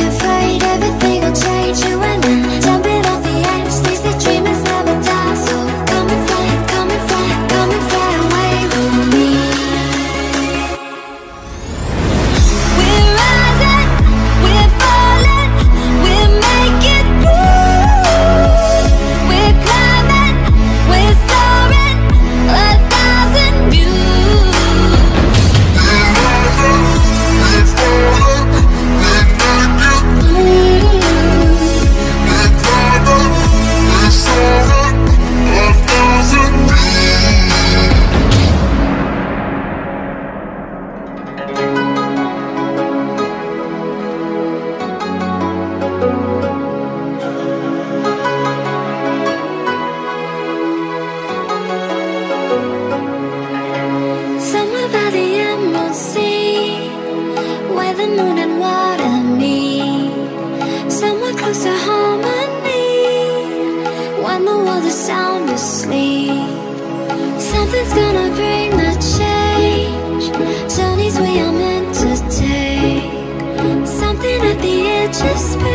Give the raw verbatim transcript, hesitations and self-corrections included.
afraid everything will change. You and I jumping off the edge. They say dreamers never die, so come and fly, come and fly, come and fly away with me. We're rising, we're falling, we're making moves. We're climbing, we're soaring, a thousand views. We're rising, we're falling, we're making moves. We're climbing, we're soaring, a thousand views. Somewhere by the Emerald Sea, where the moon and water meet. Somewhere close to harmony, when the world is sound asleep. Something's gonna bring the change, journeys we are meant to take. Something at the edge of space.